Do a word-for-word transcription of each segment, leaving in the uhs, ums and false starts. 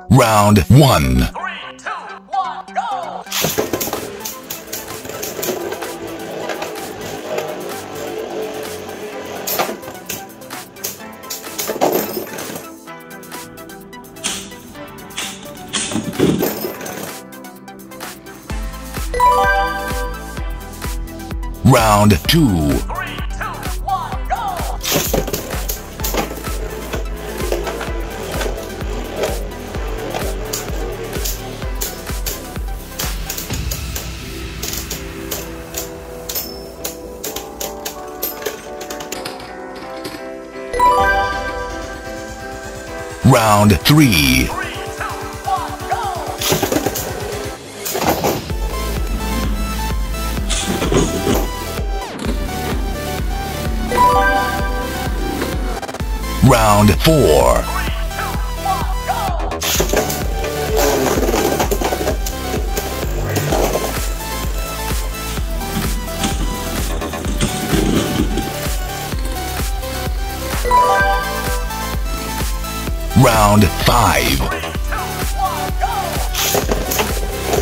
Round one. Three, two, one, go! Round two. Three, two, one, go! Round three. Three, two, one, go! Round four. Three, two, one, go! Round five. Three, two, one, go!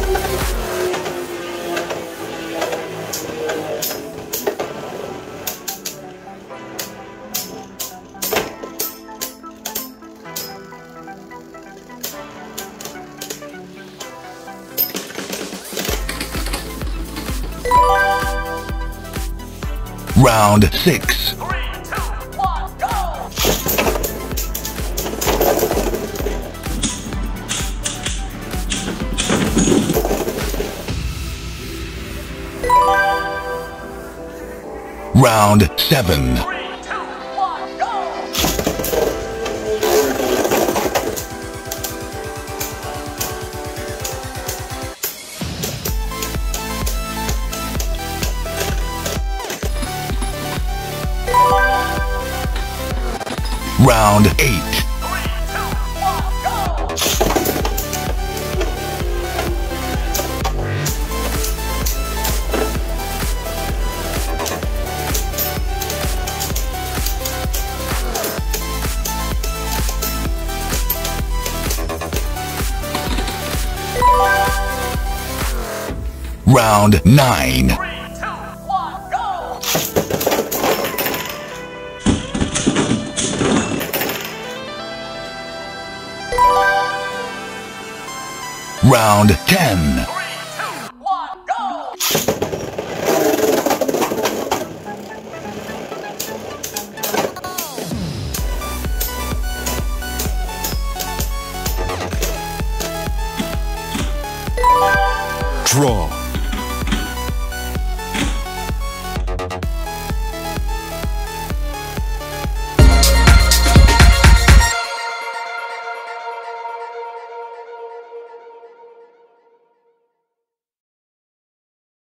Round six. Three, two, one, go! Round seven. Three, two, one, go! Round eight. Three, two, one, go! Round nine. Three, two, one, go! Round ten. Three, two, one, go! Draw.